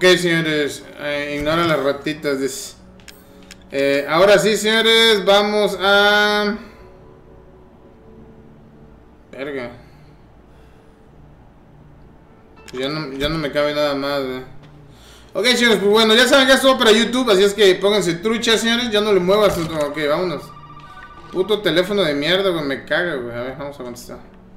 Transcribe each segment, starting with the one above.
Ok, señores, ignora las ratitas. Ahora sí, señores, vamos a... Verga. Ya no me cabe nada más, Ok, señores, pues bueno, ya saben que es todo para YouTube, así es que pónganse truchas, señores. Ya no le muevas. Ok, vámonos. Puto teléfono de mierda, güey, me caga, güey. A ver, vamos a contestar.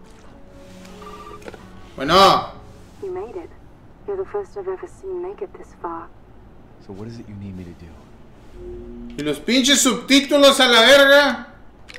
Bueno. You made it. You're the first I've ever seen make it this far. So what is it you need me to do? Y los pinches subtítulos a la verga.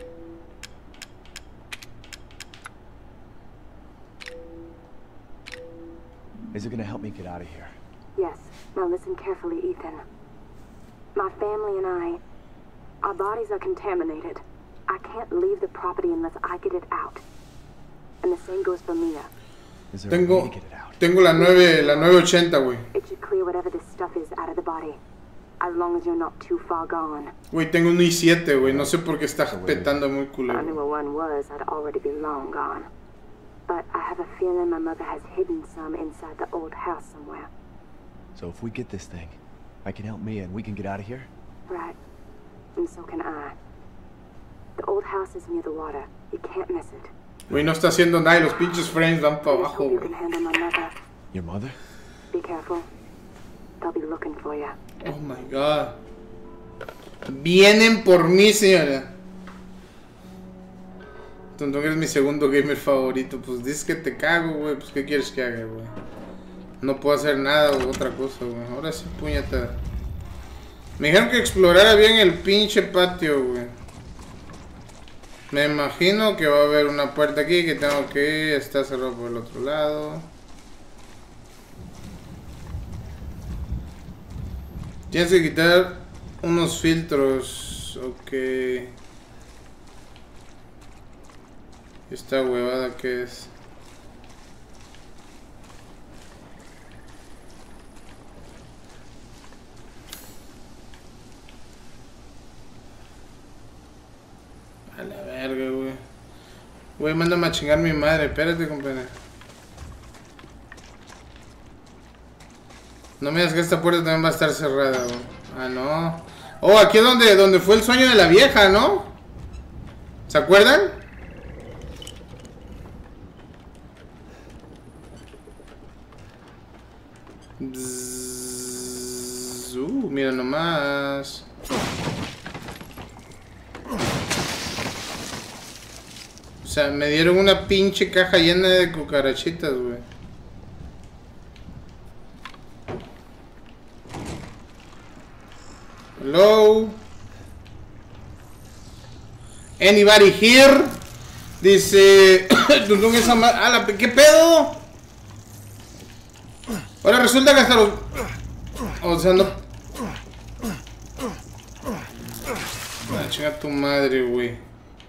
Is it gonna help me get out of here? Yes. Now listen carefully, Ethan. My family and our bodies are contaminated. I can't leave the property unless I get it out. And the same goes for Mia. Is there a way to get it out? Tengo la 980, güey. It should clear whatever this stuff is out of the body. As long as you're not too far gone. Güey, tengo un i7, güey. No sé por qué está petando muy If I culero. knew where one was, I'd already be long gone. But I have a feeling my mother has hidden some inside the old house somewhere. So if we get this thing, I can help Mia and we can get out of here? Right. And so can I. The old house is near the water. You can't miss it. Güey, no está haciendo nada y los pinches frames van para I just abajo, hope you güey. can handle my mother. Your mother? Be careful. They'll be looking for you. Oh my god. Vienen por mí, señora. Tonto, eres mi segundo gamer favorito. Pues dices que te cago, güey. Pues ¿qué quieres que haga, güey? No puedo hacer nada o otra cosa, güey. Ahora sí, puñeta. Me dijeron que explorara bien el pinche patio, güey. Me imagino que va a haber una puerta aquí que tengo que ir. Está cerrado por el otro lado. Tienes que quitar unos filtros. Ok. Esta huevada que es. A la verga, güey. Güey, mándame a chingar mi madre. Espérate, compadre. No me digas que esta puerta también va a estar cerrada, güey. Ah, no. Oh, aquí es donde fue el sueño de la vieja, ¿no? ¿Se acuerdan? Mira nomás. O sea, me dieron una pinche caja llena de cucarachitas, güey. Hello. Anybody here? Dice... ¿Qué pedo? Ahora resulta que hasta los... O sea, no... Ah, chinga tu madre, güey.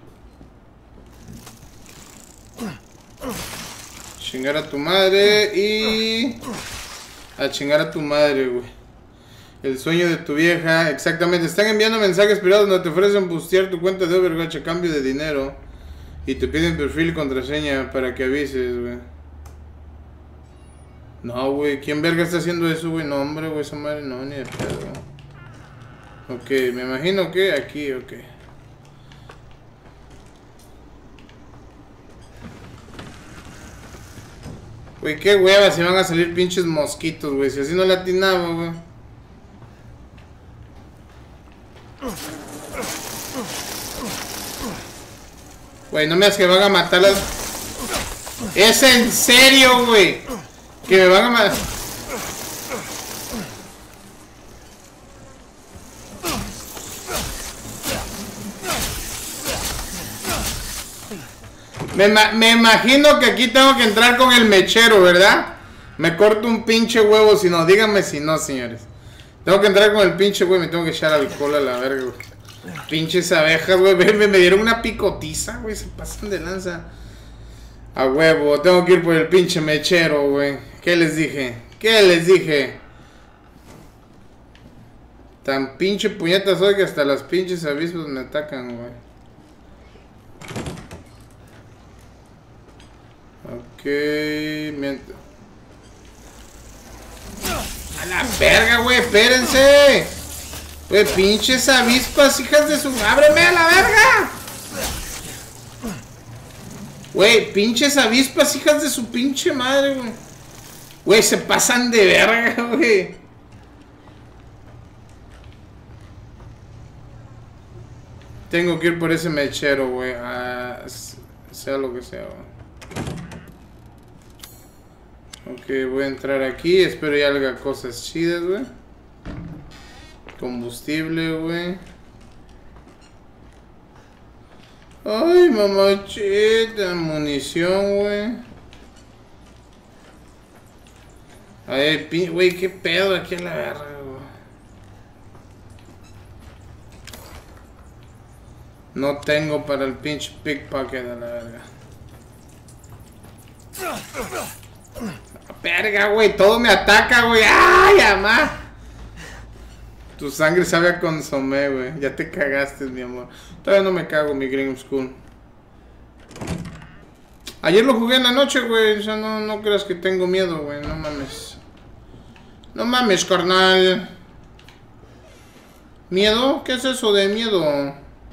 Chingar a tu madre y... A chingar a tu madre, güey. El sueño de tu vieja. Exactamente. Están enviando mensajes privados donde te ofrecen bustear tu cuenta de Overwatch a cambio de dinero. Y te piden perfil y contraseña para que avises, güey. No, güey. ¿Quién verga está haciendo eso, güey? No, hombre, güey. Esa madre no, ni de pedo. Ok, me imagino que aquí, ok. Güey, qué hueva si van a salir pinches mosquitos, güey. Si así no le atinaba, güey. Güey, no me digas que me van a matar las... ¿Es en serio, güey? Que me van a matar... Me imagino que aquí tengo que entrar con el mechero, ¿verdad? Me corto un pinche huevo, si no, díganme si no, señores. Tengo que entrar con el pinche güey, me tengo que echar alcohol a la verga, güey. Pinches abejas, güey, me dieron una picotiza, güey, se pasan de lanza. A huevo, tengo que ir por el pinche mechero, güey. ¿Qué les dije? ¿Qué les dije? Tan pinche puñetas soy que hasta las pinches avisos me atacan, güey. Ok, la verga, güey, espérense. Güey, pinches avispas, hijas de su... ¡Ábreme a la verga! Güey, pinches avispas, hijas de su pinche madre, güey. Güey, se pasan de verga, güey. Tengo que ir por ese mechero, güey. Sea lo que sea, güey. Ok, voy a entrar aquí. Espero ya haga cosas chidas, güey. Combustible, güey. Ay, mamachita. Munición, güey. Ay, güey, qué pedo aquí a la verga, güey. No tengo para el pinche pickpocket a la verga. Verga, güey, todo me ataca, güey. ¡Ay, amá! Tu sangre sabe a consomé, güey. Ya te cagaste, mi amor. Todavía no me cago, mi Green School. Ayer lo jugué en la noche, güey. O sea, no creas que tengo miedo, güey. No mames. No mames, carnal. ¿Miedo? ¿Qué es eso de miedo?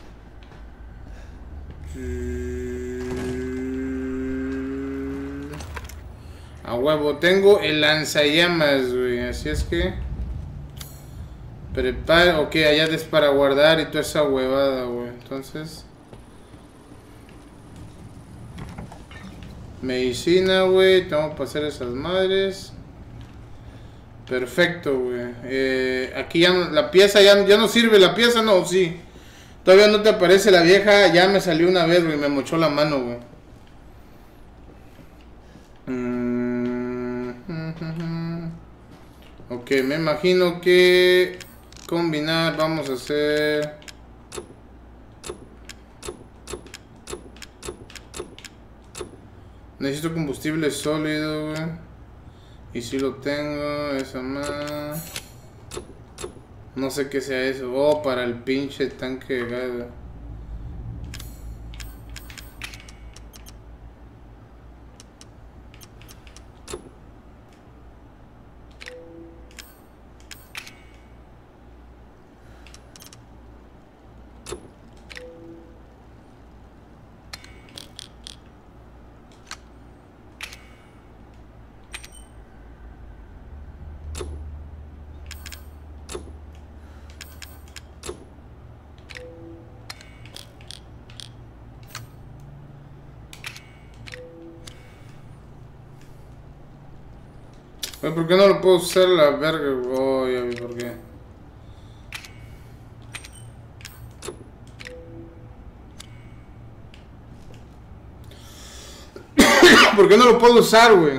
A huevo, tengo el lanzallamas, güey. Así es que... prepara... Ok, allá es para guardar y toda esa huevada, güey. Entonces... medicina, güey. Tengo que pasar esas madres. Perfecto, güey. Aquí ya la pieza ya no sirve. La pieza no, sí. Todavía no te aparece la vieja. Ya me salió una vez, güey. Me mochó la mano, güey. Ok, me imagino que combinar, vamos a hacer... necesito combustible sólido, güey. Y si lo tengo, esa más... no sé qué sea eso. Oh, para el pinche tanque de gas. ¿Por qué no lo puedo usar la verga? Oh, ya vi por qué. ¿Por qué no lo puedo usar, güey?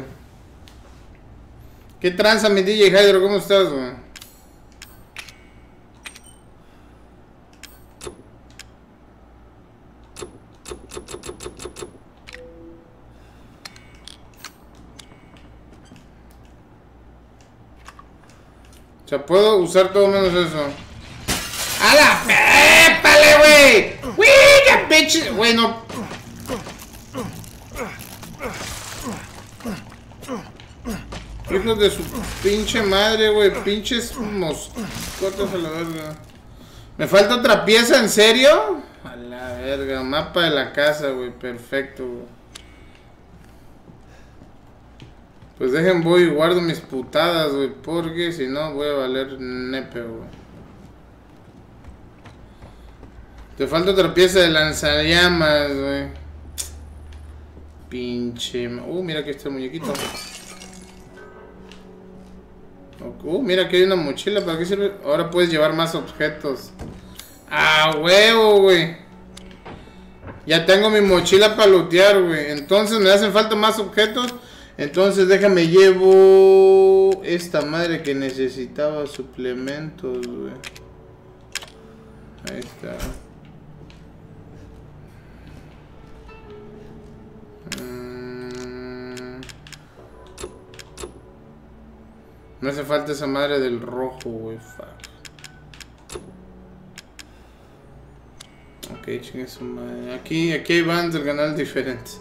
¿Qué tranza, mi DJ Hydro? ¿Cómo estás, güey? O sea, puedo usar todo menos eso. ¡A la épale, güey! ¡Uy, qué pinche! Güey, no. Hijos de su pinche madre, güey. Pinches moscotas a la verga. ¿Me falta otra pieza? ¿En serio? A la verga. Mapa de la casa, güey. Perfecto, güey. Pues dejen, voy y guardo mis putadas, güey, porque si no voy a valer nepe, güey. Te falta otra pieza de lanzallamas, güey. Pinche... mira que está el muñequito. Mira que hay una mochila, ¿para qué sirve? Ahora puedes llevar más objetos. ¡Ah, huevo, güey! Ya tengo mi mochila para lootear, güey. Entonces me hacen falta más objetos. Entonces déjame llevo esta madre que necesitaba suplementos, güey. Ahí está. Me hace falta esa madre del rojo, güey. Fuck. Ok, chingue su madre. Aquí hay bands del canal diferentes.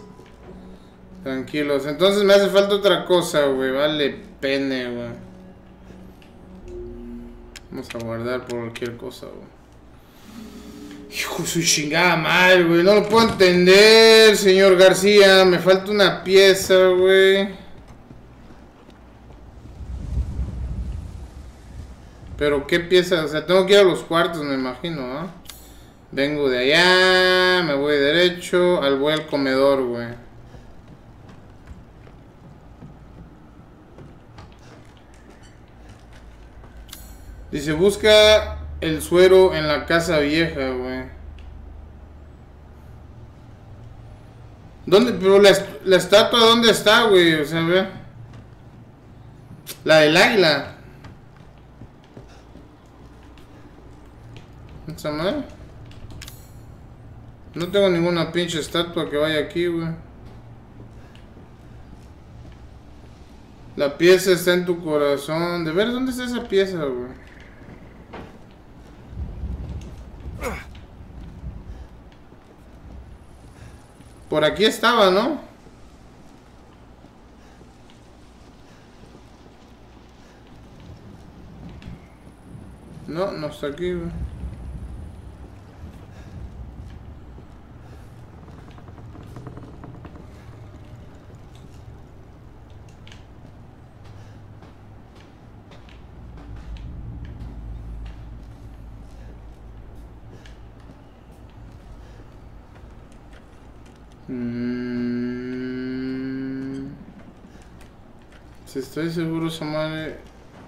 Tranquilos. Entonces me hace falta otra cosa, güey. Vale pene, güey. Vamos a guardar por cualquier cosa, güey. Hijo de su chingada madre, güey. No lo puedo entender, señor García. Me falta una pieza, güey. Pero qué pieza, o sea, tengo que ir a los cuartos, me imagino, ¿no? Vengo de allá, me voy derecho, voy al comedor, güey. Dice, busca el suero en la casa vieja, güey. ¿Dónde? Pero la estatua, ¿dónde está, güey? O sea, ve. La del águila. ¿Esa madre? No tengo ninguna pinche estatua que vaya aquí, güey. La pieza está en tu corazón. ¿De ver dónde está esa pieza, güey? Por aquí estaba, ¿no? No, no está aquí, güey. Si estoy seguro, esa madre.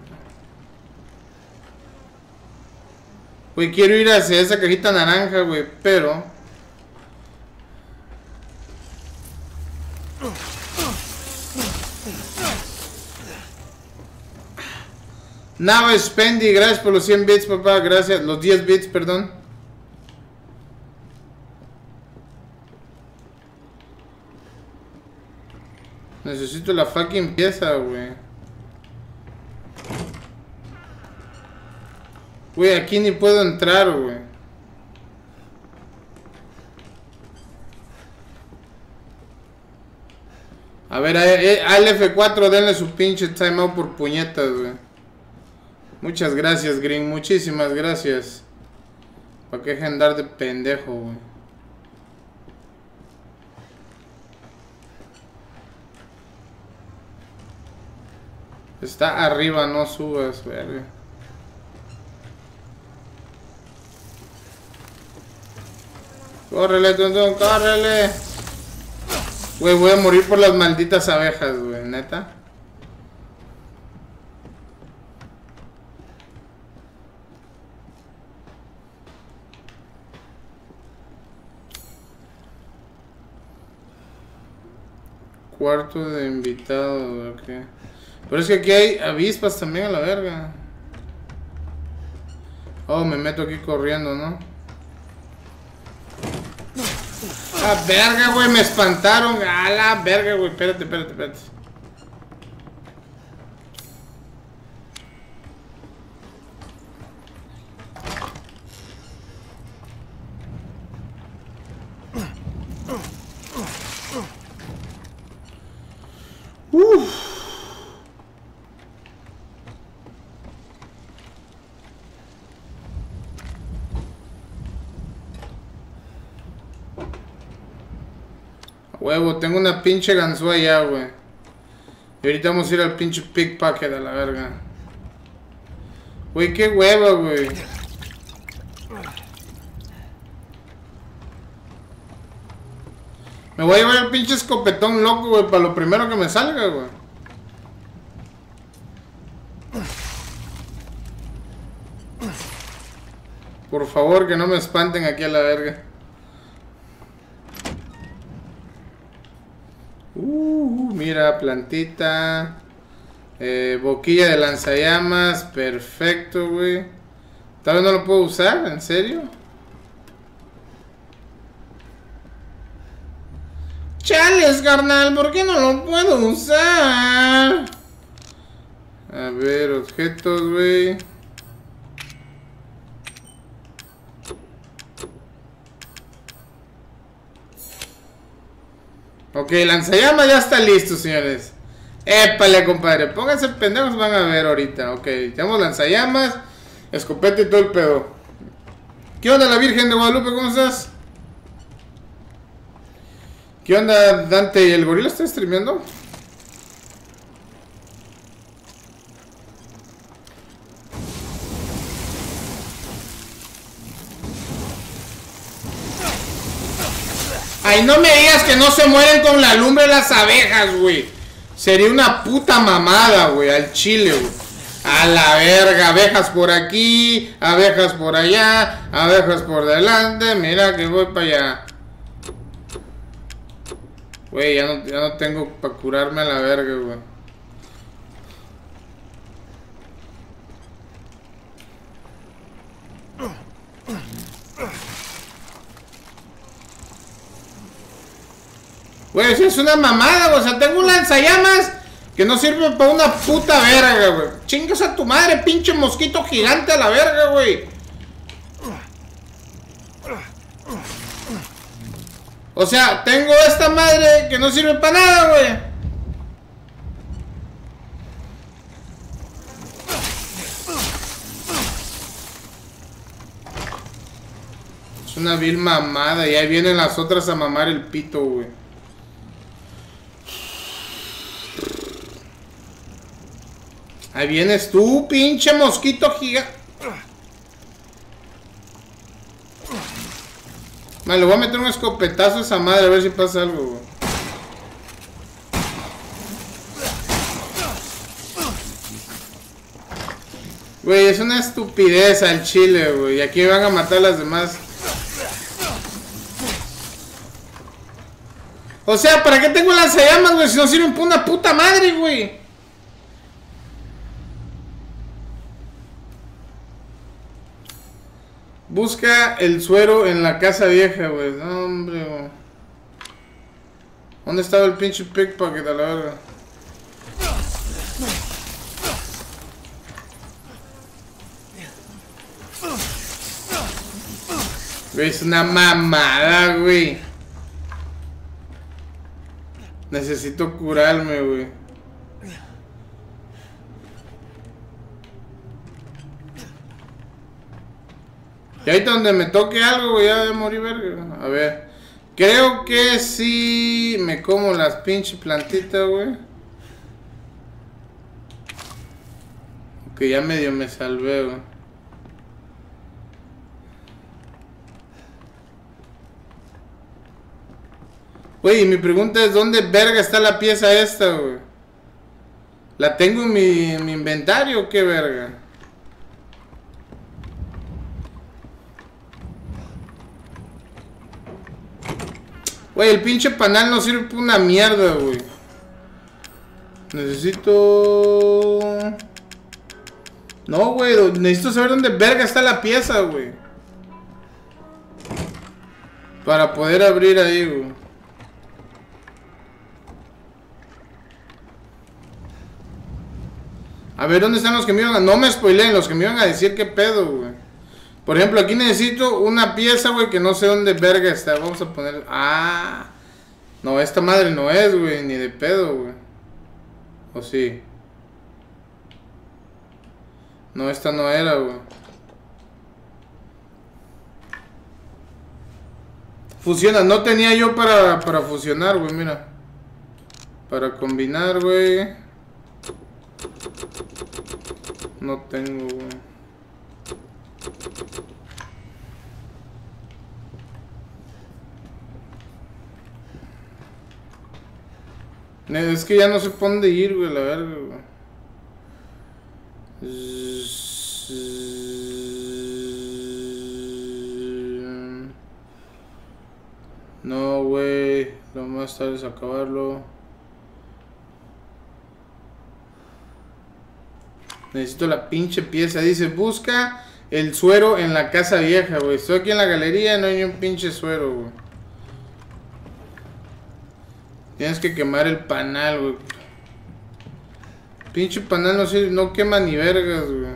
Güey, quiero ir hacia esa cajita naranja, güey, pero Nava Spendi, gracias por los 100 bits, papá, gracias, los 10 bits, perdón. Necesito la fucking pieza, güey. Güey, aquí ni puedo entrar, güey. A ver, al F4 denle su pinche timeout por puñetas, güey. Muchas gracias, Green. Muchísimas gracias. ¿Para qué andar de pendejo, güey? Está arriba, no subas, verga. Córrele, tontón, córrele. Güey, voy a morir por las malditas abejas, güey, neta. Cuarto de invitado, ok. Pero es que aquí hay avispas también a la verga. Oh, me meto aquí corriendo, ¿no? Ah, verga, güey, me espantaron. A la verga, güey, espérate. Huevo, tengo una pinche ganzúa allá, güey. Y ahorita vamos a ir al pinche pickpocket a la verga. Güey, qué hueva, güey. Me voy a llevar el pinche escopetón loco, güey, para lo primero que me salga, güey. Por favor, que no me espanten aquí a la verga. Mira, plantita. Boquilla de lanzallamas. Perfecto, güey. Tal vez no lo puedo usar, ¿en serio? Chales, carnal, ¿por qué no lo puedo usar? A ver, objetos, güey. Ok, lanzallamas ya está listo, señores. Épale, compadre. Pónganse pendejos, van a ver ahorita. Ok, tenemos lanzallamas. Escopeta y todo el pedo. ¿Qué onda, la Virgen de Guadalupe? ¿Cómo estás? ¿Qué onda, Dante? ¿Y el gorila está streameando? Ay, no me digas que no se mueren con la lumbre las abejas, güey. Sería una puta mamada, güey, al chile, güey. A la verga, abejas por aquí, abejas por allá, abejas por delante. Mira que voy para allá. Güey, ya no tengo para curarme a la verga, güey. Güey, eso es una mamada, güey. O sea, tengo un lanzallamas que no sirve para una puta verga, güey. Chingas a tu madre, pinche mosquito gigante a la verga, güey. O sea, tengo esta madre que no sirve para nada, güey. Es una vil mamada. Y ahí vienen las otras a mamar el pito, güey. Ahí vienes tú, pinche mosquito gigante. Le voy a meter un escopetazo a esa madre a ver si pasa algo, güey. Güey, es una estupidez al chile, güey. Y aquí van a matar a las demás. O sea, ¿para qué tengo lanzallamas, güey? Si no sirven para una puta madre, güey. Busca el suero en la casa vieja, güey. No, hombre, güey. ¿Dónde estaba el pinche pickpocket a la verga? Güey, es una mamada, güey. Necesito curarme, güey. Y ahí donde me toque algo, güey, ya de morir, verga. A ver. Creo que sí me como las pinches plantitas, güey. Ok, ya medio me salvé, güey. Güey, y mi pregunta es, ¿dónde verga está la pieza esta, güey? ¿La tengo en mi inventario o qué verga? Güey, el pinche panal no sirve para una mierda, güey. Necesito... No, güey, necesito saber dónde verga está la pieza, güey. Para poder abrir ahí, güey. A ver, ¿dónde están los que me iban a... No me spoileen, los que me iban a decir qué pedo, güey. Por ejemplo, aquí necesito una pieza, güey, que no sé dónde verga está. Vamos a poner... Ah. No, esta madre no es, güey, ni de pedo, güey. ¿O sí? No, esta no era, güey. Fusiona, no tenía yo para fusionar, güey, mira. Para combinar, güey. No tengo, güey. Es que ya no sé por dónde ir, güey, la verga, güey. No, güey. Lo más tarde es acabarlo. Necesito la pinche pieza. Dice, busca el suero en la casa vieja, güey. Estoy aquí en la galería y no hay un pinche suero, güey. Tienes que quemar el panal, güey. Pinche panal no quema ni vergas, güey.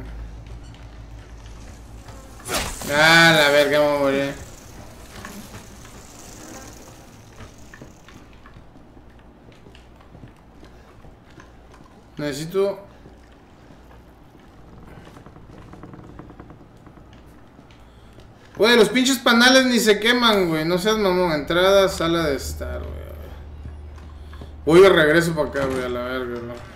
Ah, la verga, me voy a morir. Necesito... Güey, los pinches panales ni se queman, güey. No seas mamón. Entrada, sala de estar, güey. Voy de regreso para acá, güey, a la verga, ¿no?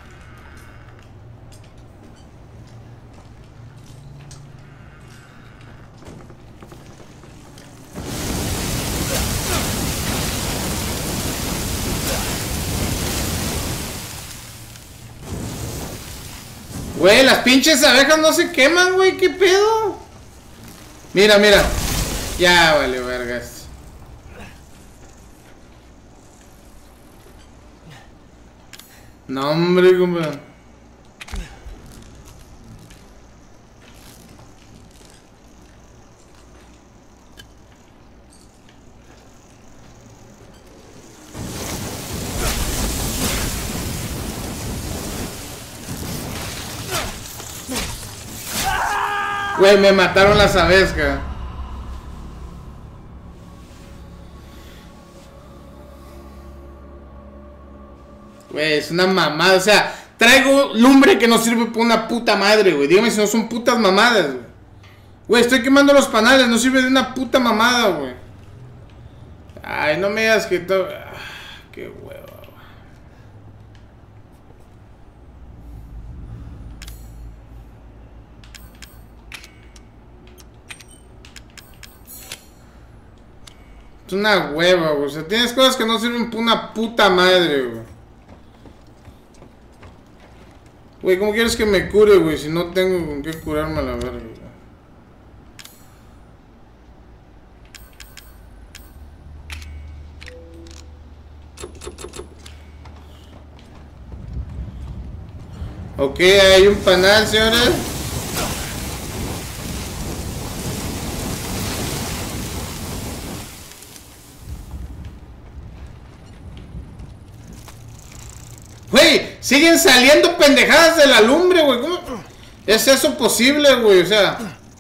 Güey, las pinches abejas no se queman, güey. ¿Qué pedo? Mira, mira. Ya, vale, vergas. No, hombre, compa. Güey, me mataron las abejas. Güey, es una mamada. O sea, traigo lumbre que no sirve para una puta madre, güey. Dígame si no son putas mamadas, güey. Güey, estoy quemando los panales. No sirve de una puta mamada, güey. Ay, no me digas que todo... qué hueva, güey. Es una hueva, güey. O sea, tienes cosas que no sirven para una puta madre, güey. Güey, ¿cómo quieres que me cure, güey? Si no tengo con qué curarme a la verga, güey. Ok, hay un panal, señores. Güey, siguen saliendo pendejadas de la lumbre, güey. ¿Cómo es eso posible, güey? O sea...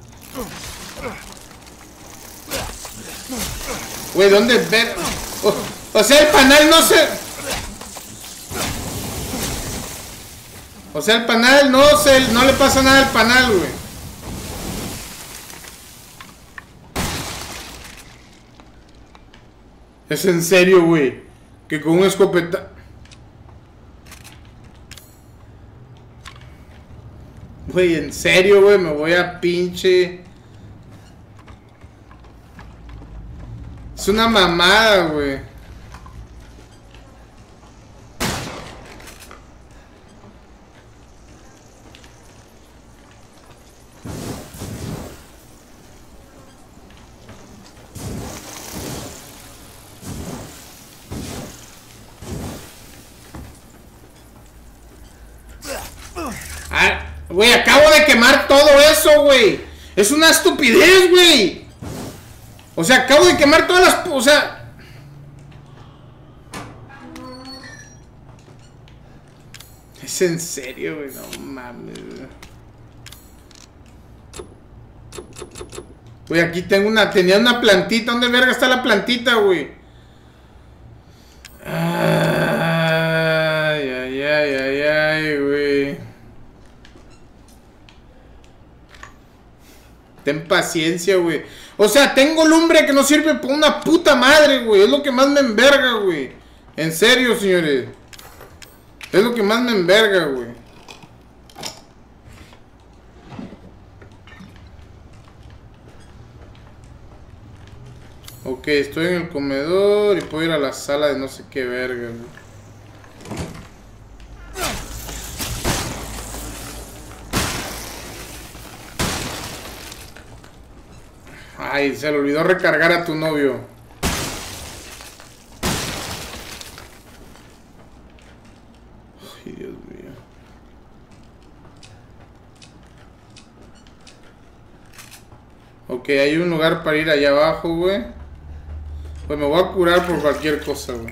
Güey, ¿dónde ver? O sea, el panal no se... O sea, el panal no le pasa nada al panal, güey. Es en serio, güey. Que con un escopeta... Güey, en serio, güey, me voy a pinche... Es una mamada, güey. Güey, acabo de quemar todo eso, güey. Es una estupidez, güey. O sea, acabo de quemar todas las... O sea... Es en serio, güey. No mames, güey. Güey, aquí tengo una... Tenía una plantita. ¿Dónde verga está la plantita, güey? Ay, ay, ay, ay, ay, güey. Ten paciencia, güey. O sea, tengo lumbre que no sirve para una puta madre, güey. Es lo que más me enverga, güey. En serio, señores. Es lo que más me enverga, güey. Ok, estoy en el comedor y puedo ir a la sala de no sé qué verga, güey. Ay, se le olvidó recargar a tu novio. Ay, Dios mío. Ok, hay un lugar para ir allá abajo, güey. Pues me voy a curar por cualquier cosa, güey.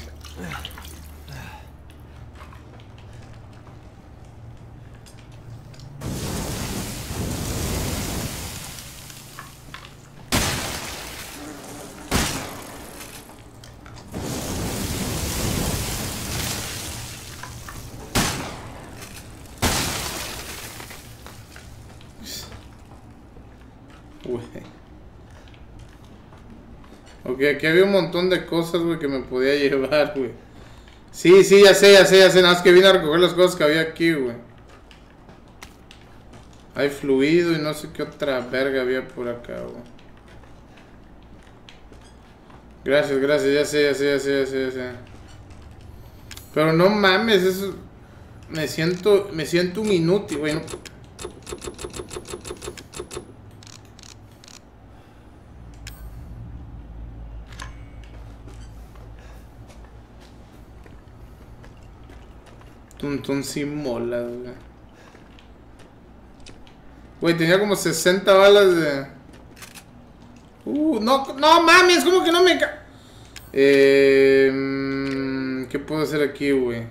Ok, aquí había un montón de cosas, güey, que me podía llevar, güey. Sí, sí, ya sé. Nada más que vine a recoger las cosas que había aquí, güey. Hay fluido y no sé qué otra verga había por acá, güey. Gracias, ya sé. Pero no mames, eso... Me siento un inútil, güey. No. Tuntun sin mola, güey. Güey, tenía como 60 balas de... no mames, ¿cómo que no me ¿qué puedo hacer aquí, güey?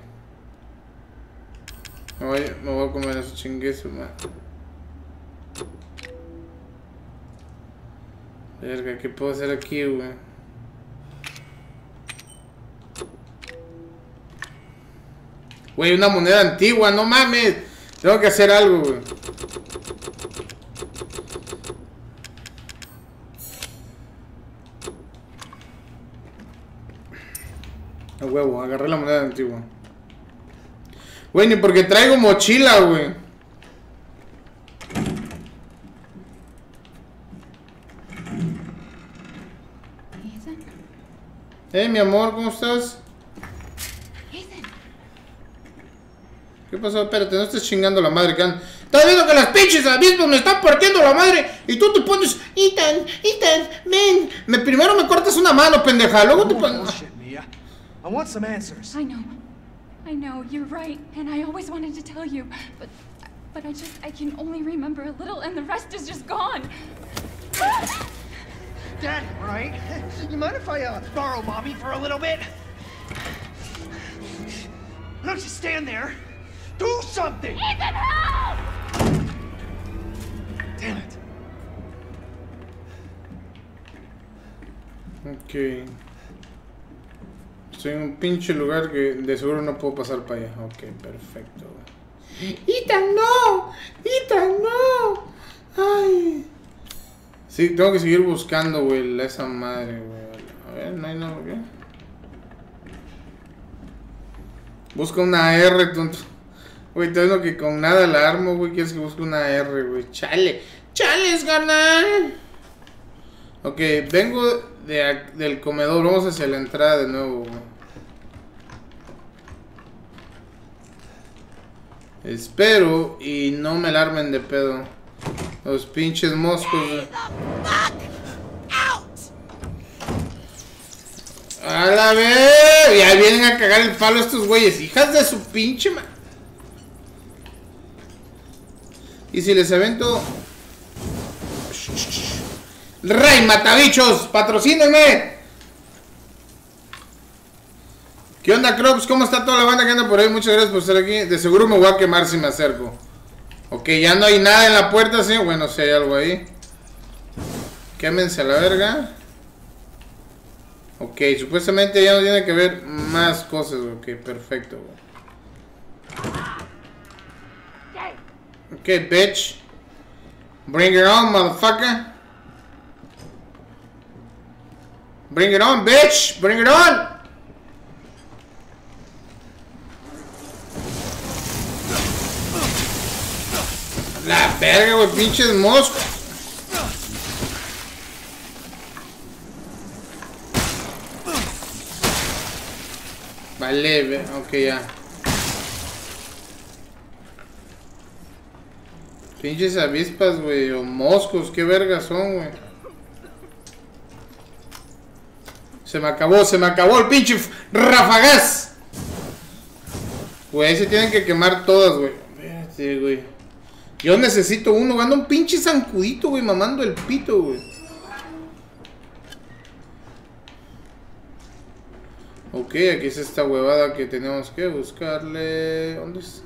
Me voy a comer esos chinguesos, man. Verga, ¿qué puedo hacer aquí, güey? Güey, una moneda antigua, no mames. Tengo que hacer algo, güey. A huevo, agarré la moneda antigua. Güey, ni porque traigo mochila, güey. Mi amor, ¿cómo estás? ¿Qué pasó? Espérate, no estés chingando la madre, Can. Estás viendo que las pinches avispas me están partiendo la madre y tú te pones... Ethan, ven. Primero me cortas una mano, pendeja. Luego te pones... I want some answers. I know, you're right, and I always wanted to tell you, but I can only remember a little, and the rest is just gone. Dad, right? You mind if I borrow Mommy for a little bit? Why don't you stand there? Do something! Ethan, help! Damn it. Ok. Estoy en un pinche lugar que de seguro no puedo pasar para allá. Ok, perfecto. ¡Ethan, no! ¡Ay! Sí, tengo que seguir buscando, güey, esa madre, güey. A ver, no hay nada, güey. Busca una R, tonto. Güey, te digo que con nada la armo, güey. Quieres que busque una R, güey. ¡Chales, carnal! Ok, vengo del comedor. Vamos hacia la entrada de nuevo, güey. Espero y no me alarmen de pedo. Los pinches moscos, güey. A la vez. Ya vienen a cagar el palo estos güeyes. Hijas de su pinche ma... Y si les avento... ¡Rey Matabichos! ¡Patrocínenme! ¿Qué onda, Crops? ¿Cómo está toda la banda que anda por ahí? Muchas gracias por estar aquí. De seguro me voy a quemar si me acerco. Ok, ya no hay nada en la puerta, ¿sí? Bueno, si hay algo ahí. Quémense a la verga. Ok, supuestamente ya no tiene que ver más cosas. Ok, perfecto. Ok, bitch. Bring it on, motherfucker. Bring it on, bitch. Bring it on. La verga, güey, pinches moscos. Vale, ok, ya. Pinches avispas, güey, o moscos, qué vergas son, güey. Se me acabó el pinche rafagaz. Güey, se tienen que quemar todas, güey. Espérate, güey. Yo necesito uno, anda un pinche zancudito, güey, mamando el pito, güey. Ok, aquí es esta huevada que tenemos que buscarle. ¿Dónde está?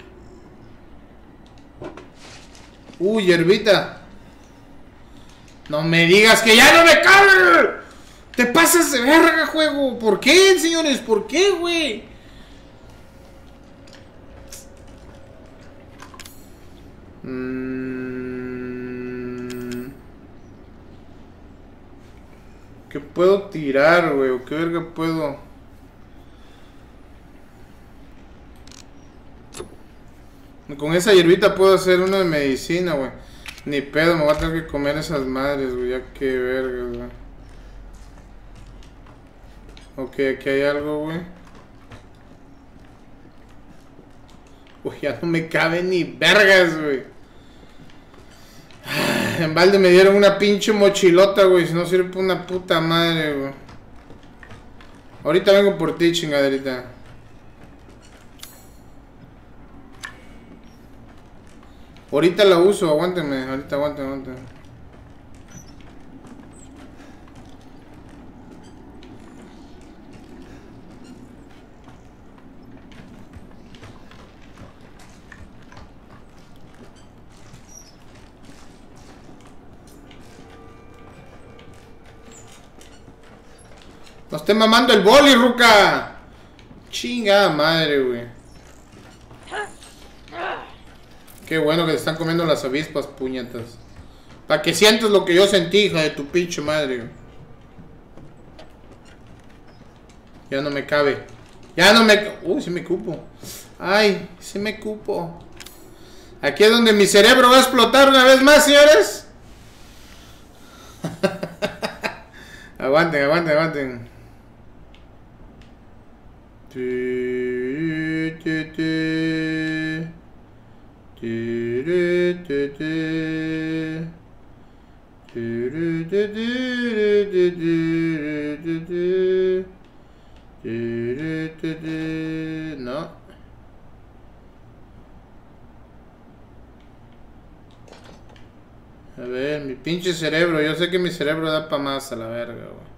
Okay. Uy, hierbita. No me digas que ya no me cabe. Te pasas de verga, juego. ¿Por qué, señores? ¿Por qué, güey? Ok, ¿Qué puedo tirar, güey? ¿O qué verga puedo? Con esa hierbita puedo hacer uno de medicina, güey. Ni pedo, me voy a tener que comer esas madres, güey. Ya que verga, güey. Ok, aquí hay algo, güey. Uy, ya no me cabe ni vergas, güey. En balde me dieron una pinche mochilota, güey. Si no sirve por una puta madre, güey. Ahorita vengo por ti, chingaderita. Ahorita la uso, aguánteme. Ahorita, aguántame. No esté mamando el boli, ruca. Chingada madre, güey. Qué bueno que te están comiendo las avispas, puñetas. Para que sientas lo que yo sentí, hija de tu pinche madre, güey. Ya no me cabe. Ya no me... Uy, sí me cupo. Ay, sí me cupo. Aquí es donde mi cerebro va a explotar una vez más, señores. Aguanten. No. A ver, mi pinche cerebro. Yo sé que mi cerebro da pa' más a la verga, güey.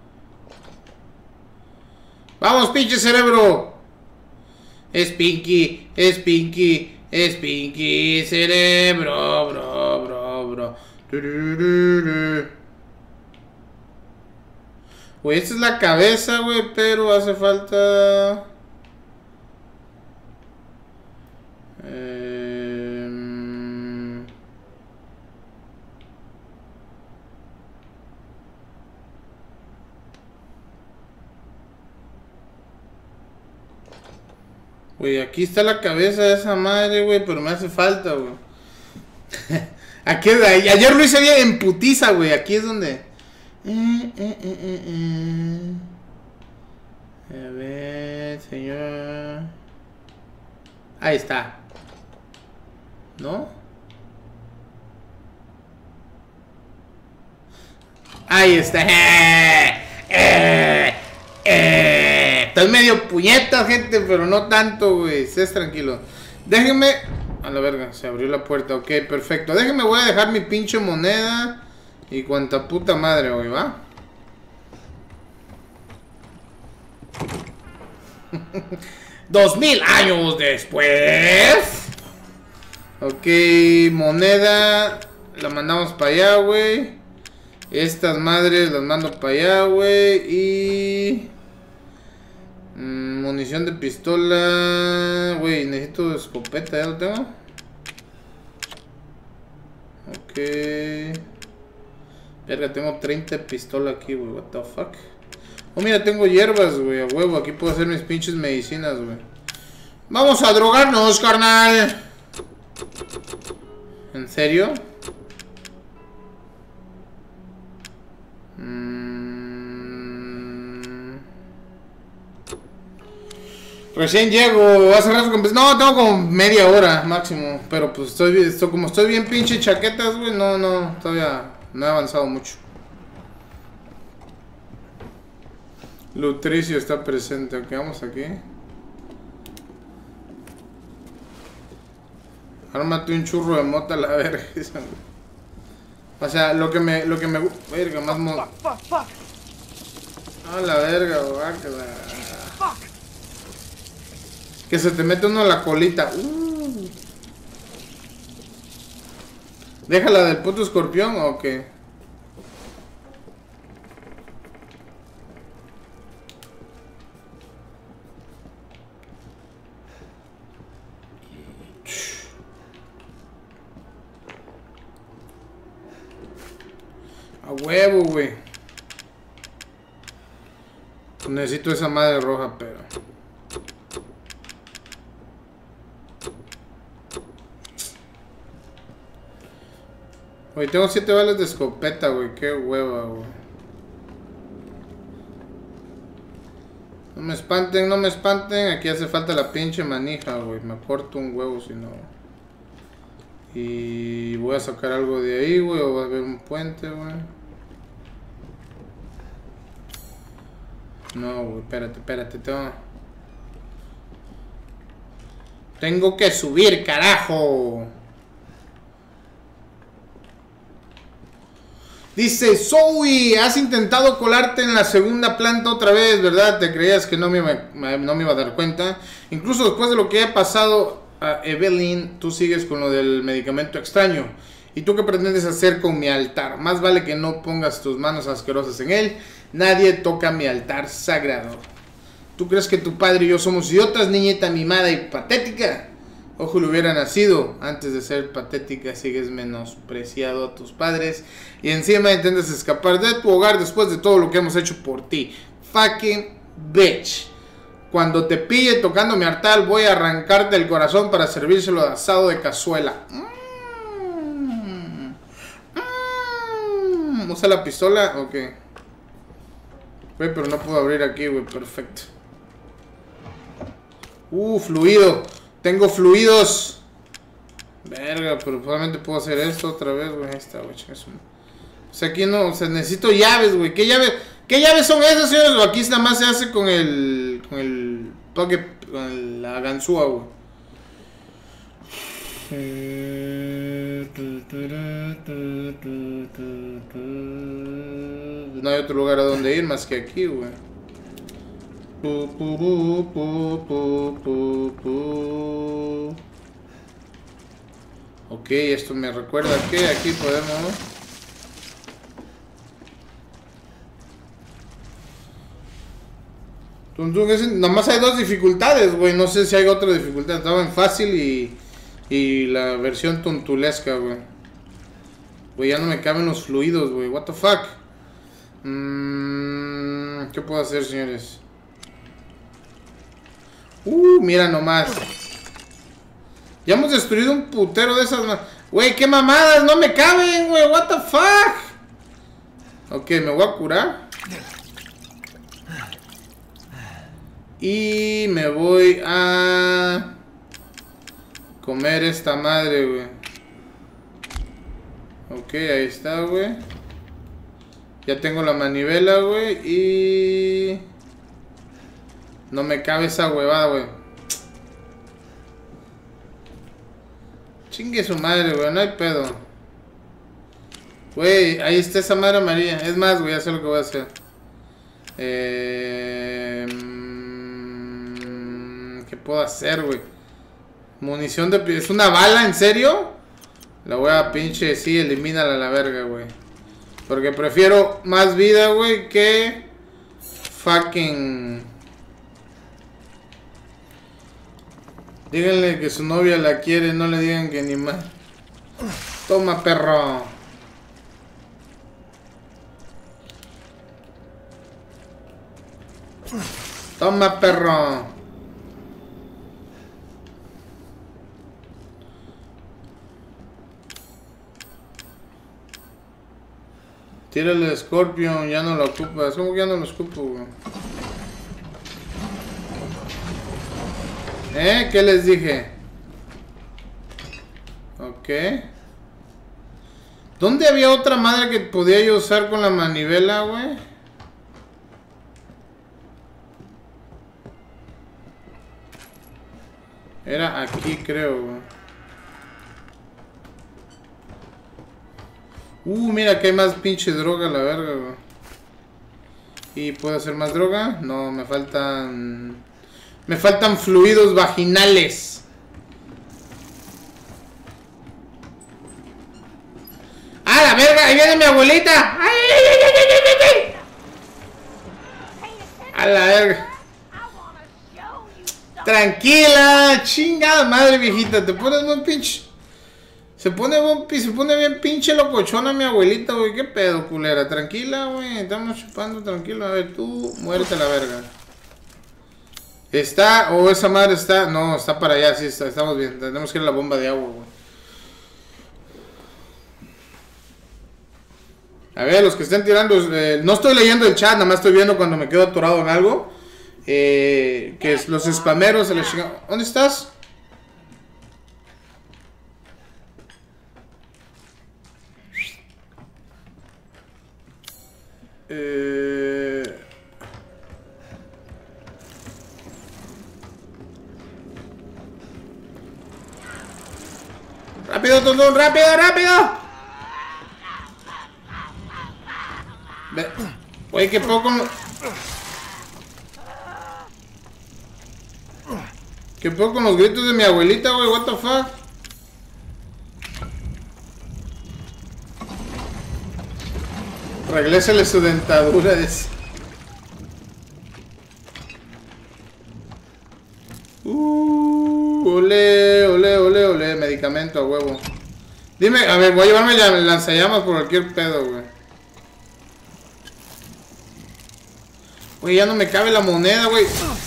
¡Vamos, pinche cerebro! Es Pinky cerebro, bro. Güey, esta es la cabeza, güey, pero hace falta... Güey, aquí está la cabeza de esa madre, güey, pero me hace falta, güey. Aquí, ayer lo hice bien en putiza, güey. Aquí es donde... A ver, señor... Ahí está. ¿No? Ahí está. Estoy medio puñeta, gente, pero no tanto, güey. Estés tranquilo. Déjenme... A la verga, se abrió la puerta. Ok, perfecto. Déjenme, voy a dejar mi pinche moneda. Y cuanta puta madre, güey, ¿va? $2000 años después. Ok, moneda. La mandamos para allá, güey. Estas madres las mando para allá, güey. Y... munición de pistola. Güey, necesito escopeta, ¿ya lo tengo? Ok. Verga, tengo 30 pistolas aquí, güey. What the fuck. Oh, mira, tengo hierbas, güey. A huevo, aquí puedo hacer mis pinches medicinas, güey. Vamos a drogarnos, carnal. ¿En serio? Recién llego, hace rato que... No, tengo como media hora máximo. Pero pues como estoy bien pinche chaquetas, güey. No, todavía no he avanzado mucho. Lutricio está presente. Ok, vamos aquí. Ármate un churro de mota a la verga. O sea, lo que me... Verga, más mota. A la verga, guácala. Que se te mete uno en la colita. ¿Déjala del puto escorpión o qué? A huevo, güey. Necesito esa madre roja, pero... Güey, tengo 7 balas de escopeta, güey. Qué hueva, güey. No me espanten, no me espanten. Aquí hace falta la pinche manija, güey. Me corto un huevo si no. Y voy a sacar algo de ahí, güey. O va a haber un puente, güey. No, güey, espérate, tengo que subir, carajo. Dice, Zoe, has intentado colarte en la segunda planta otra vez, ¿verdad? Te creías que no me iba a dar cuenta. Incluso después de lo que ha pasado a Evelyn, tú sigues con lo del medicamento extraño. ¿Y tú qué pretendes hacer con mi altar? Más vale que no pongas tus manos asquerosas en él. Nadie toca mi altar sagrado. ¿Tú crees que tu padre y yo somos idiotas, niñita mimada y patética? Ojo, le hubiera nacido. Antes de ser patética, sigues menospreciado a tus padres. Y encima intentas escapar de tu hogar después de todo lo que hemos hecho por ti. Fucking bitch. Cuando te pille tocando mi altar, voy a arrancarte el corazón para servírselo de asado de cazuela. ¿Usa la pistola? Ok. Güey, pero no puedo abrir aquí, güey. Perfecto. Fluido. Tengo fluidos. Verga, pero probablemente puedo hacer esto otra vez, güey. Ahí está, güey. O sea, aquí no, o sea, necesito llaves, güey. ¿Qué llaves son esas, señores? O aquí nada más se hace con el toque, con la ganzúa, güey. No hay otro lugar a donde ir más que aquí, güey. Ok, esto me recuerda que aquí podemos... Nomás hay 2 dificultades, güey. No sé si hay otra dificultad. Estaba en fácil y la versión tontulesca, güey. Güey, ya no me caben los fluidos, güey. What the fuck. ¿Qué puedo hacer, señores? Mira nomás. Ya hemos destruido un putero de esas... Güey, qué mamadas. No me caben, güey. What the fuck. Ok, me voy a curar. Y me voy a comer esta madre, güey. Ok, ahí está, güey. Ya tengo la manivela, güey. Y... no me cabe esa huevada, güey. Chingue su madre, güey. No hay pedo. Güey, ahí está esa madre amarilla. Es más, güey, ya sé lo que voy a hacer. ¿Qué puedo hacer, güey? Munición de... ¿Es una bala? ¿En serio? La voy a pinche... Sí, elimínala a la verga, güey. Porque prefiero más vida, güey, que... fucking... Díganle que su novia la quiere, no le digan que ni más. Toma, perro. Toma, perro. Tírale Scorpion, ya no lo ocupas. ¿Cómo que ya no lo ocupo, güey? ¿Qué les dije? Ok. ¿Dónde había otra madre que podía yo usar con la manivela, güey? Era aquí, creo, güey. Mira que hay más pinche droga, la verga, güey. ¿Y puedo hacer más droga? No, me faltan... me faltan fluidos vaginales. ¡Ah, la verga! ¡Ahí viene mi abuelita! ¡Ay, ay, ay, ay, ay, ay, ay! ¡A la verga! Tranquila, chingada madre, viejita. Te pones muy pinche... Se pone bien pinche locochona mi abuelita, güey. ¿Qué pedo, culera? Tranquila, güey. Estamos chupando tranquilo. A ver, tú, muérete a la verga. ¿Está? ¿O esa madre está? No, está para allá, sí, estamos bien. Tenemos que ir a la bomba de agua, güey. A ver, los que estén tirando... no estoy leyendo el chat, nada más estoy viendo cuando me quedo atorado en algo. Que es los spameros se les chingan. ¿Dónde estás? Rápido, Tundun, rápido, rápido. Oye, qué poco. Qué poco con los gritos de mi abuelita, güey. What the fuck. Regrésale su dentadura. Ole, ole, ole, ole. Medicamento a huevo. Dime, a ver, voy a llevarme el lanzallamas por cualquier pedo, güey. Güey, ya no me cabe la moneda, güey.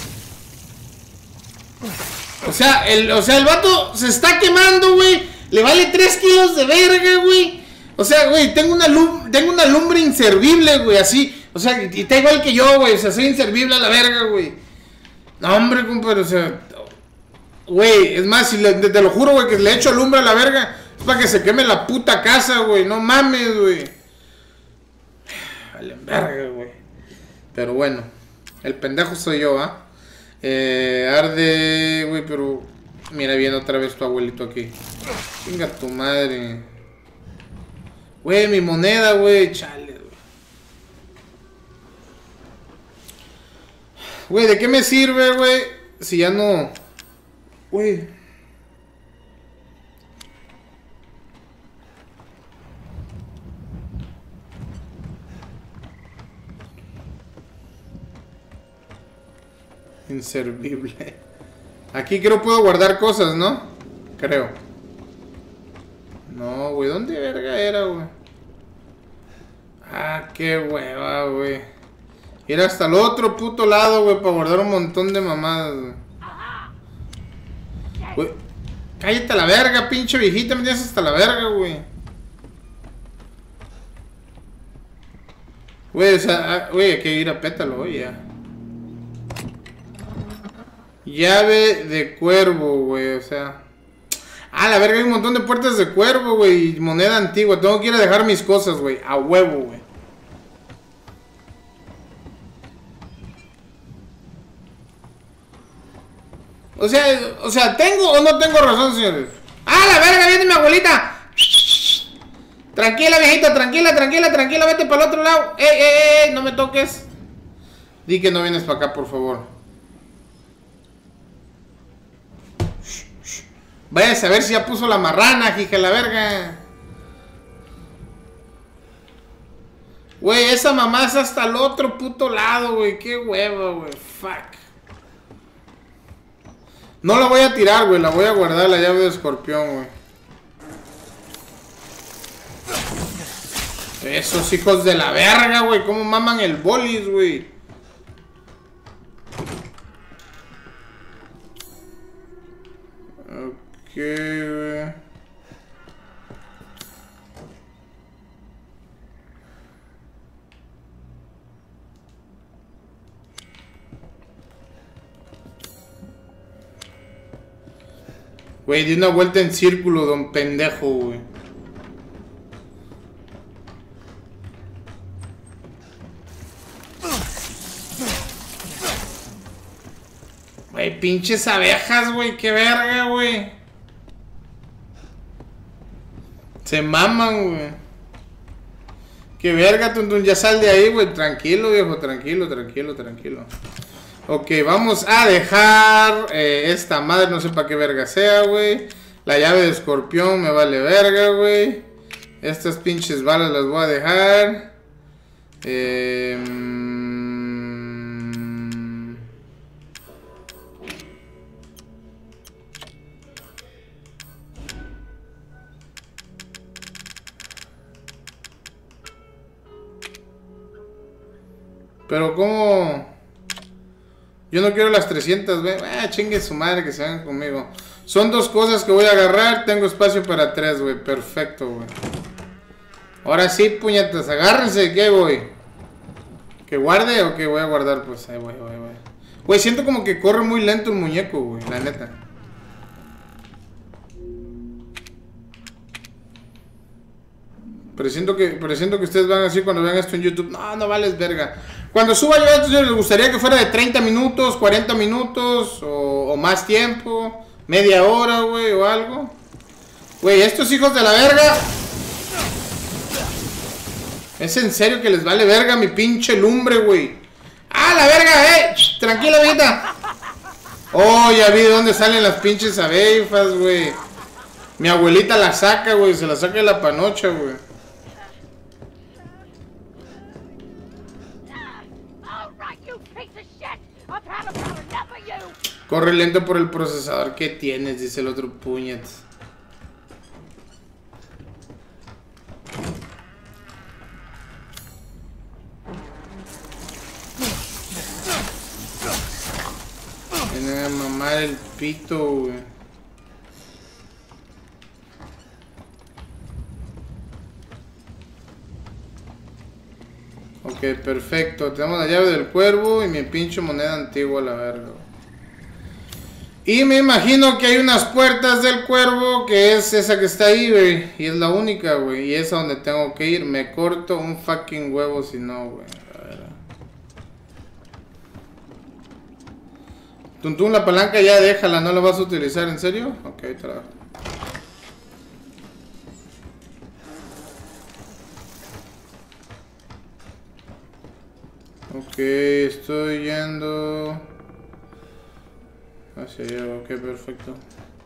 O sea, el vato se está quemando, güey. Le vale 3 kilos de verga, güey. O sea, güey, tengo una lumbre inservible, güey, así. O sea, y está igual que yo, güey. O sea, soy inservible a la verga, güey. No, hombre, compadre, o sea... Güey, es más, si te lo juro, güey, que le echo lumbre a la verga, es para que se queme la puta casa, güey. No mames, güey. Vale, verga, güey. Pero bueno, el pendejo soy yo, ¿ah? Arde, güey, pero... Mira, viene otra vez tu abuelito aquí. Venga tu madre. Güey, mi moneda, güey. Chale, güey. Güey, ¿de qué me sirve, güey? Si ya no... Güey. Inservible. Aquí creo puedo guardar cosas, ¿no? Creo. No, güey. ¿Dónde verga era, güey? Ah, qué hueva, güey. Ir hasta el otro puto lado, güey, para guardar un montón de mamadas, güey. Güey, cállate a la verga, pinche viejita. Me tienes hasta la verga, güey. Güey, o sea, güey, hay que ir a pétalo, güey, ya. Llave de cuervo, güey, o sea. Ah, la verga, hay un montón de puertas de cuervo, güey. Y moneda antigua. Tengo que ir a dejar mis cosas, güey. A huevo, güey. O sea, ¿tengo o no tengo razón, señores? ¡Ah, la verga! ¡Viene mi abuelita! Tranquila, viejita, tranquila, tranquila, tranquila. Vete para el otro lado. ¡Ey! No me toques. Di que no vienes para acá, por favor. Vaya a saber si ya puso la marrana, hija, la verga. Güey, esa mamá es hasta el otro puto lado, güey. Qué hueva, güey. Fuck. No la voy a tirar, güey. La voy a guardar, la llave de escorpión, güey. Esos hijos de la verga, güey. Cómo maman el bolis, güey. Ok, güey. Güey, di una vuelta en círculo, don pendejo, güey. Güey, pinches abejas, güey. Qué verga, güey. Se maman, güey. Qué verga, Tuntun. Ya sal de ahí, güey. Tranquilo, viejo. Tranquilo, tranquilo, tranquilo. Ok, vamos a dejar esta madre, no sé para qué verga sea, güey. La llave de escorpión me vale verga, güey. Estas pinches balas las voy a dejar. Pero ¿cómo? Yo no quiero las 300, güey. Chingue su madre que se vengan conmigo. Son 2 cosas que voy a agarrar. Tengo espacio para 3, güey. Perfecto, güey. Ahora sí, puñetas. Agárrense, que ahí voy. ¿Que guarde o que voy a guardar? Pues ahí voy. Güey, siento como que corre muy lento el muñeco, güey. La neta. Pero siento que ustedes van así cuando vean esto en YouTube. No vales verga. Cuando suba yo esto, les gustaría que fuera de 30 minutos, 40 minutos o más tiempo. Media hora, güey, o algo. Güey, estos hijos de la verga. ¿Es en serio que les vale verga mi pinche lumbre, güey? ¡Ah, la verga, tranquila, vida! Oh, ya vi de dónde salen las pinches abejas, güey. Mi abuelita la saca, güey. Se la saca de la panocha, güey. Corre lento por el procesador que tienes, dice el otro puñet. Viene a mamar el pito, güey. Ok, perfecto. Tenemos la llave del cuervo y mi pinche moneda antigua, la verga. Y me imagino que hay unas puertas del cuervo, que es esa que está ahí, güey. Y es la única, güey. Y es a donde tengo que ir. Me corto un fucking huevo si no, güey. A ver. Tuntún, la palanca ya déjala, ¿no la vas a utilizar? ¿En serio? Ok, trabajo. Ok, estoy yendo hacia allá, ok, perfecto.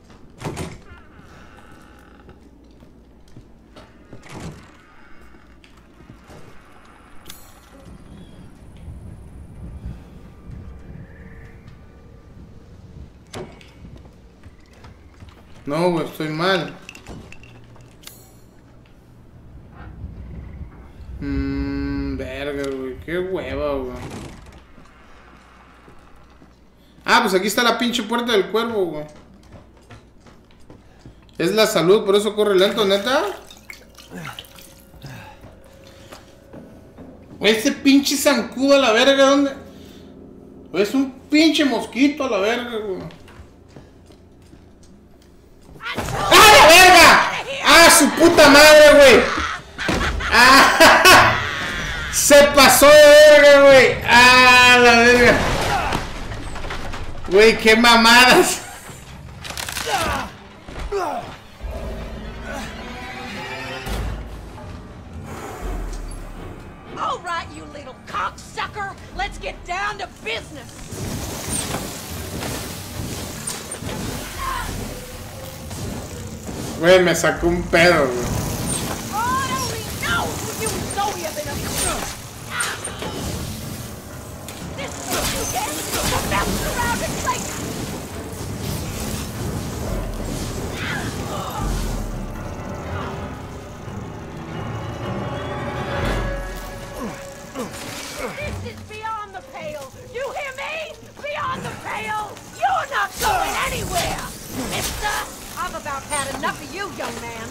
No, güey, estoy mal. Verga, güey, qué hueva, güey. Ah, pues aquí está la pinche puerta del cuervo, güey. Es la salud, por eso corre lento, neta. Güey, ese pinche zancudo a la verga, ¿dónde? Güey, es un pinche mosquito a la verga, güey. ¡Ah, la verga! ¡Ah, su puta madre, güey! ¡Ah! Se pasó de verga, güey. ¡Ah, la verga! Güey, qué mamadas. All right, you little cocksucker. Let's get down to business. Güey, me sacó un pedo, güey. God only knows what you and Zoe have been up to. This is what you get for bouncing around in places. This is beyond the pale. You hear me? Beyond the pale. You're not going anywhere, mister. I've about had enough of you, young man.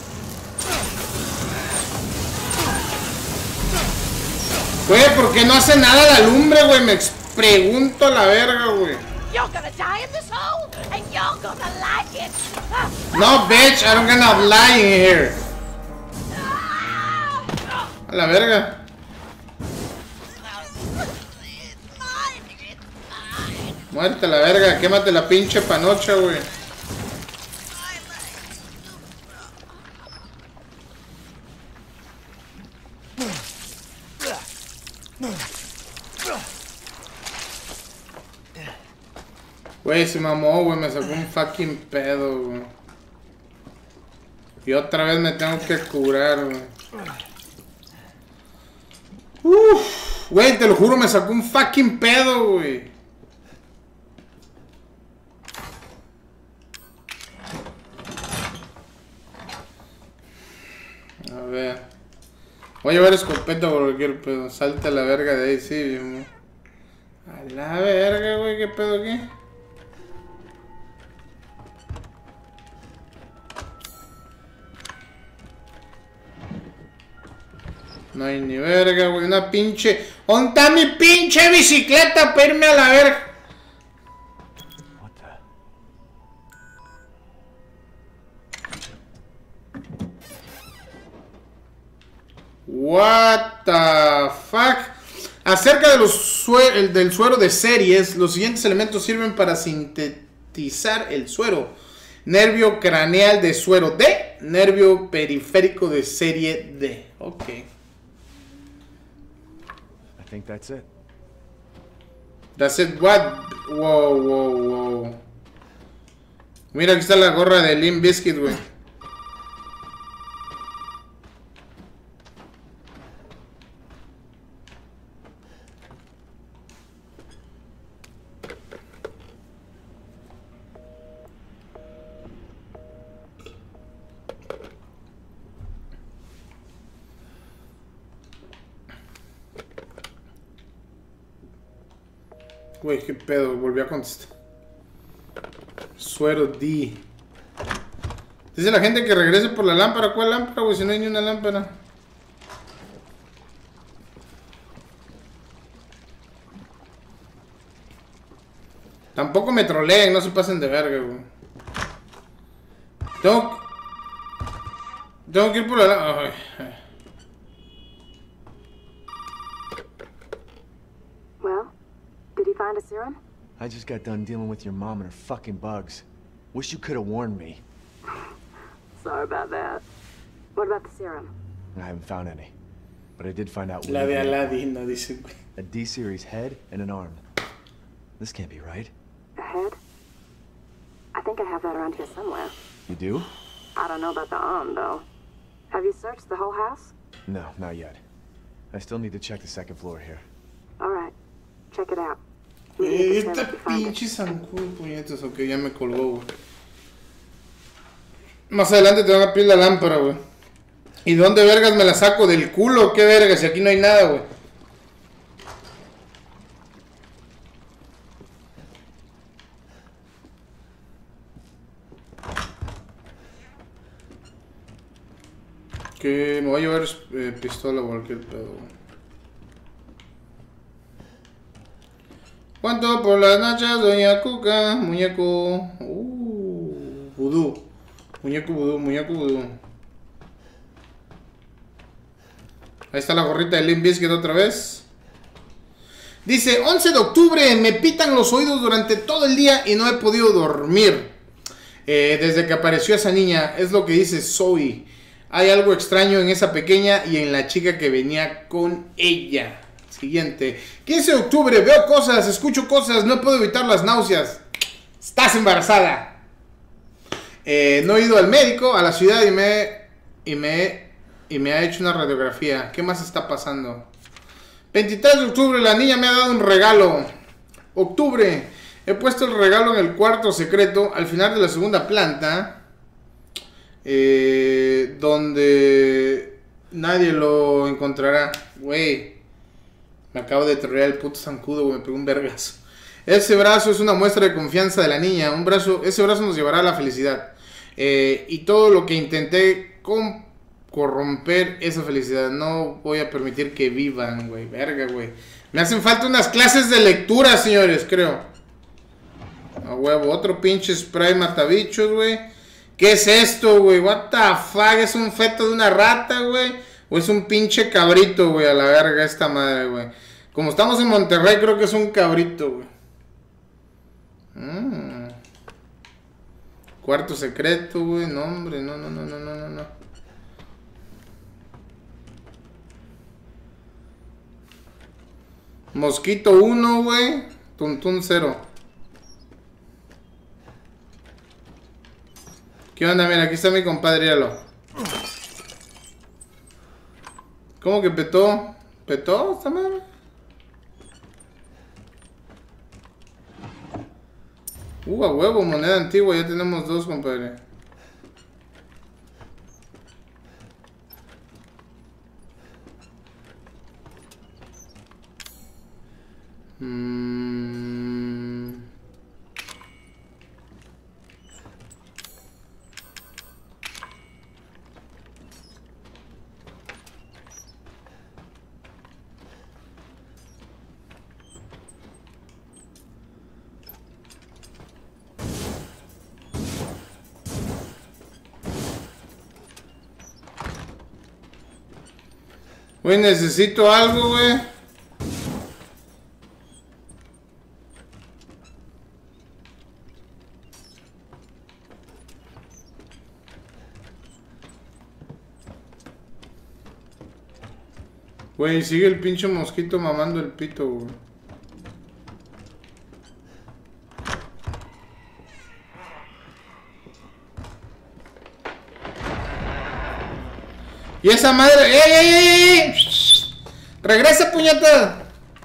Güey, ¿por qué no hace nada la lumbre, güey? Me pregunto a la verga, güey. You're gonna die in this hole, and you're gonna like it. No, bitch, I'm gonna lie in here. A la verga. Muerte a la verga, quémate la pinche panocha, güey. Güey, se mamó, güey, me sacó un fucking pedo, güey. Y otra vez me tengo que curar, güey. Güey, te lo juro, me sacó un fucking pedo, güey. A ver. Voy a llevar escopeta por cualquier pedo. Salte a la verga de ahí, sí, güey. A la verga, güey, ¿qué pedo aquí? No hay ni verga, güey, una pinche... ¿Dónde está mi pinche bicicleta para irme a la verga? What the fuck? Acerca de del suero de series, los siguientes elementos sirven para sintetizar el suero. Nervio craneal de suero D, nervio periférico de serie D. Ok. I think that's it. That's it, what? Wow, wow, wow. Mira, aquí está la gorra de Limp Bizkit, güey. Güey, qué pedo, volví a contestar. Suero D. Dice la gente que regrese por la lámpara. ¿Cuál lámpara, güey? Si no hay ni una lámpara. Tampoco me troleen, no se pasen de verga, güey. Tengo que ir por la lámpara. Did he find a serum? I just got done dealing with your mom and her fucking bugs. Wish you could have warned me. Sorry about that. What about the serum? I haven't found any. But I did find out La de Aladdin, no dice, güey. a D-series head and an arm. This can't be right. A head? I think I have that around here somewhere. You do? I don't know about the arm, though. Have you searched the whole house? No, not yet. I still need to check the second floor here. All right. Check it out. Esta pinche zancudo, puñetas, ok, ya me colgó, güey. Más adelante te van a pedir la lámpara, güey. ¿Y dónde vergas me la saco? ¿Del culo? ¿Qué vergas? Si aquí no hay nada, güey. Que me voy a llevar pistola o cualquier pedo, güey. ¿Cuánto por las nachas, doña Cuca? Muñeco. Vudú. Muñeco vudú, muñeco vudú. Ahí está la gorrita de Limp Bizkit otra vez. Dice, 11 de octubre, me pitan los oídos durante todo el día y no he podido dormir. Desde que apareció esa niña, es lo que dice Zoe. Hay algo extraño en esa pequeña y en la chica que venía con ella. Siguiente. 15 de octubre, veo cosas, escucho cosas, no puedo evitar las náuseas. Estás embarazada. No he ido al médico, a la ciudad y me ha hecho una radiografía. ¿Qué más está pasando? 23 de octubre, la niña me ha dado un regalo. Octubre, he puesto el regalo en el cuarto secreto al final de la segunda planta. Donde nadie lo encontrará. Güey. Me acabo de trolear el puto zancudo, güey. Me pegó un vergazo. Ese brazo es una muestra de confianza de la niña. Ese brazo nos llevará a la felicidad. Y todo lo que intenté corromper esa felicidad. No voy a permitir que vivan, güey. Verga, güey. Me hacen falta unas clases de lectura, señores, creo. A huevo. Otro pinche spray matabichos, güey. ¿Qué es esto, güey? What the fuck? ¿Es un feto de una rata, güey? ¿O es un pinche cabrito, güey? A la verga esta madre, güey. Como estamos en Monterrey, creo que es un cabrito, güey. Cuarto secreto, güey. No, hombre. No. Mosquito 1, güey. Tuntún 0. ¿Qué onda? Mira, aquí está mi compadre, míralo. ¿Cómo que petó? ¿Petó esta madre? A huevo, moneda antigua. Ya tenemos 2, compadre. Güey, necesito algo, güey. Güey, sigue el pinche mosquito mamando el pito, güey. Y esa madre... ¡Ey, ey, ey, ey! ¡Regresa, puñeta!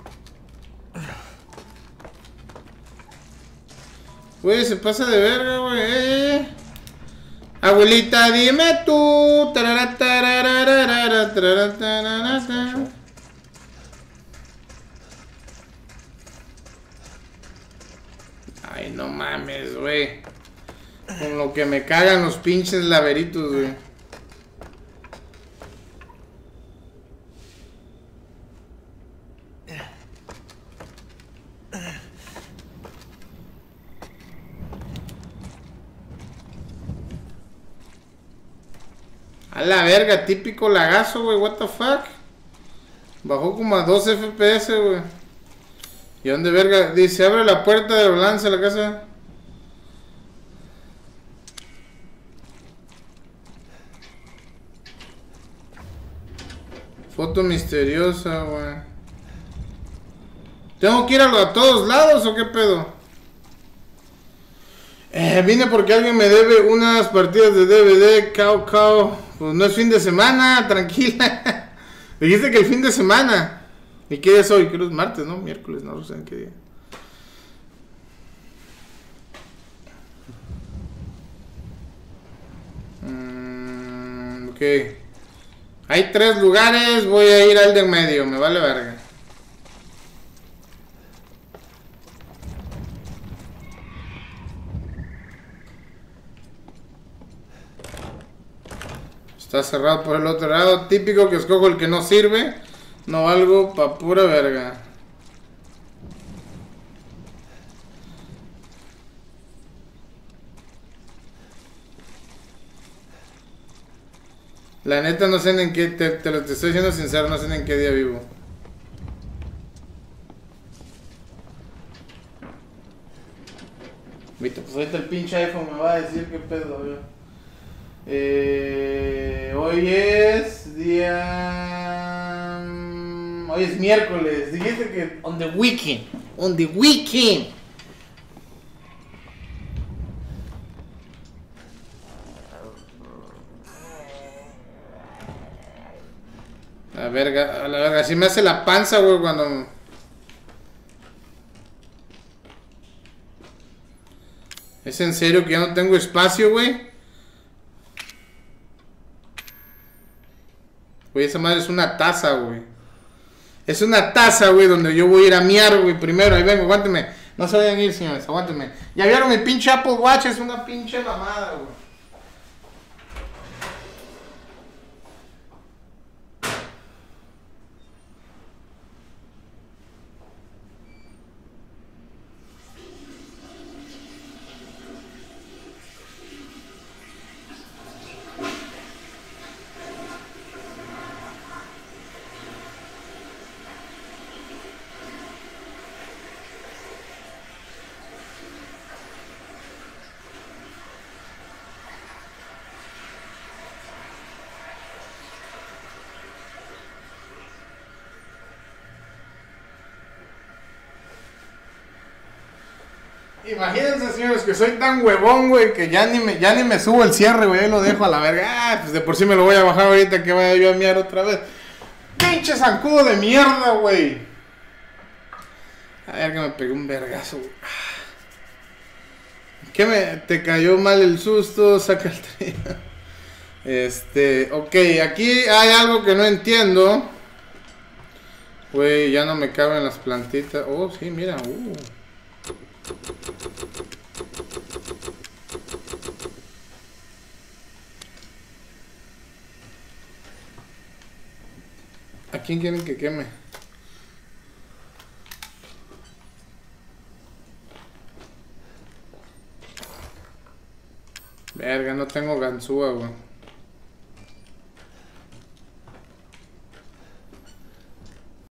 Güey, se pasa de verga, güey. Abuelita, dime tú. Ay, no mames, güey. Con lo que me cagan los pinches laberintos, güey. A la verga, típico lagazo, güey, what the fuck. Bajó como a 2 FPS, güey. ¿Y dónde verga? Dice, abre la puerta de lanza de la casa. Foto misteriosa, güey. ¿Tengo que ir a todos lados o qué pedo? Vine porque alguien me debe unas partidas de DVD, cao. Pues no es fin de semana, tranquila. Dijiste que el fin de semana. ¿Y qué día es hoy? Creo que es martes, ¿no? Miércoles, no sé en qué día. Ok. Hay 3 lugares, voy a ir al de en medio, me vale verga. Está cerrado por el otro lado. Típico que escojo el que no sirve. No valgo pa' pura verga. La neta no sé en qué... Te lo estoy diciendo sincero, no sé en qué día vivo. Viste, pues ahorita el pinche iPhone me va a decir qué pedo, güey. Hoy es día... Hoy es miércoles. Dijiste que... On the weekend. On the weekend. A la verga, así me hace la panza, güey, cuando... ¿Es en serio que ya no tengo espacio, güey? Güey, esa madre es una taza, güey. Es una taza, güey, donde yo voy a ir a miar, güey, primero. Ahí vengo, aguántenme. No se vayan a ir, señores, aguántenme. Ya vieron mi pinche Apple Watch, es una pinche mamada, güey. Imagínense, señores, que soy tan huevón, güey, que ya ni me subo el cierre, güey, ahí lo dejo a la verga. Ah, pues de por sí me lo voy a bajar ahorita que vaya yo a miar otra vez. Pinche zancudo de mierda, güey. A ver que me pegué un vergazo, güey. ¿Qué te cayó mal el susto? Saca el trío. Ok, aquí hay algo que no entiendo. Güey, ya no me caben las plantitas. Oh, sí, mira, ¿A quién quieren que queme? Verga, no tengo ganzúa, güey.